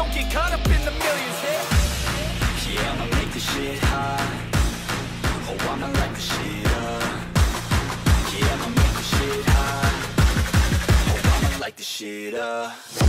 don't get caught up in the millions. Yeah, I'ma make this shit hot. Oh, I'ma light this shit up. Yeah, I'ma make this shit hot. Oh, I'ma light this shit up.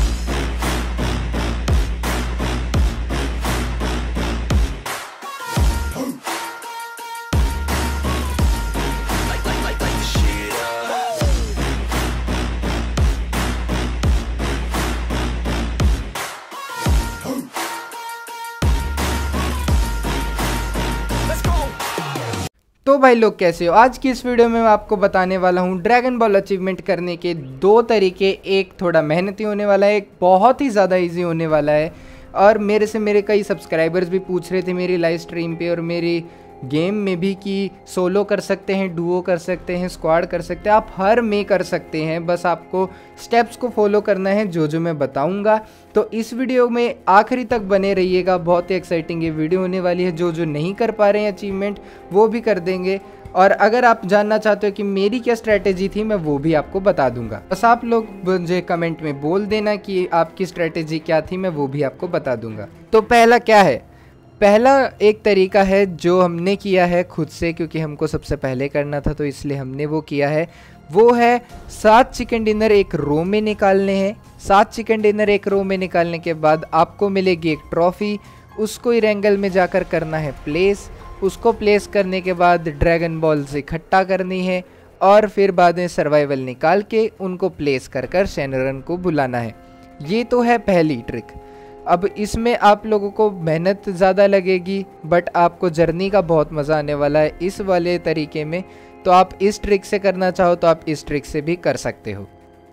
तो भाई लोग कैसे हो। आज की इस video में मैं आपको बताने वाला हूँ ड्रैगन बॉल अचीवमेंट करने के दो तरीके। एक थोड़ा मेहनती होने वाला है, एक बहुत ही ज़्यादा इजी होने वाला है। और मेरे कई सब्सक्राइबर्स भी पूछ रहे थे मेरी लाइव स्ट्रीम पे और मेरी गेम में भी कि सोलो कर सकते हैं, डुओ कर सकते हैं, स्क्वाड कर सकते हैं। आप हर में कर सकते हैं, बस आपको स्टेप्स को फॉलो करना है जो मैं बताऊंगा। तो इस वीडियो में आखिरी तक बने रहिएगा, बहुत ही एक्साइटिंग ये वीडियो होने वाली है। जो नहीं कर पा रहे हैं अचीवमेंट वो भी कर देंगे। और अगर आप जानना चाहते हो कि मेरी क्या स्ट्रैटेजी थी, मैं वो भी आपको बता दूंगा। बस आप लोग मुझे कमेंट में बोल देना कि आपकी स्ट्रैटेजी क्या थी, मैं वो भी आपको बता दूंगा। तो पहला क्या है, पहला एक तरीका है जो हमने किया है खुद से, क्योंकि हमको सबसे पहले करना था तो इसलिए हमने वो किया है। वो है 7 चिकन डिनर एक रो में निकालने हैं। 7 चिकन डिनर एक रो में निकालने के बाद आपको मिलेगी एक ट्रॉफ़ी। उसको इरेंगल में जाकर करना है प्लेस। उसको प्लेस करने के बाद ड्रैगन बॉल्स इकट्ठा करनी है और फिर बाद में सर्वाइवल निकाल के उनको प्लेस कर शेनरन को बुलाना है। ये तो है पहली ट्रिक। अब इसमें आप लोगों को मेहनत ज़्यादा लगेगी, बट आपको जर्नी का बहुत मज़ा आने वाला है इस वाले तरीके में। तो आप इस ट्रिक से करना चाहो तो आप इस ट्रिक से भी कर सकते हो।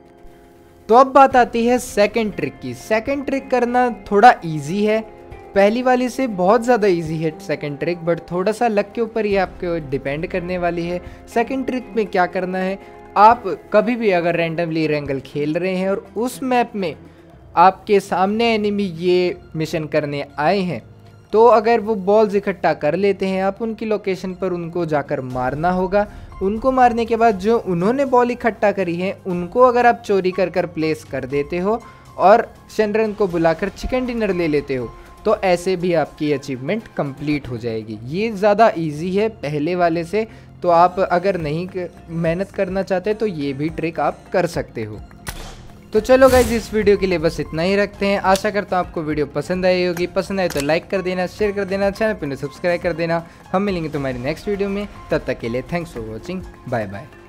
तो अब बात आती है सेकंड ट्रिक की। सेकंड ट्रिक करना थोड़ा इजी है, पहली वाली से बहुत ज़्यादा इजी है सेकंड ट्रिक, बट थोड़ा सा लक के ऊपर ही आपको डिपेंड करने वाली है। सेकंड ट्रिक में क्या करना है, आप कभी भी अगर रैंडमली रेंगल खेल रहे हैं और उस मैप में आपके सामने एनिमी ये मिशन करने आए हैं, तो अगर वो बॉल्स इकट्ठा कर लेते हैं, आप उनकी लोकेशन पर उनको जाकर मारना होगा। उनको मारने के बाद जो उन्होंने बॉल इकट्ठा करी है उनको अगर आप चोरी कर प्लेस कर देते हो और शेनरन को बुलाकर चिकन डिनर ले लेते हो, तो ऐसे भी आपकी अचीवमेंट कंप्लीट हो जाएगी। ये ज़्यादा इजी है पहले वाले से, तो आप अगर नहीं मेहनत करना चाहते तो ये भी ट्रिक आप कर सकते हो। तो चलो गाइज, इस वीडियो के लिए बस इतना ही रखते हैं। आशा करता हूँ आपको वीडियो पसंद आई होगी। पसंद आए तो लाइक कर देना, शेयर कर देना, चैनल पर सब्सक्राइब कर देना। हम मिलेंगे तुम्हारी नेक्स्ट वीडियो में, तब तक के लिए thanks for watching, bye bye.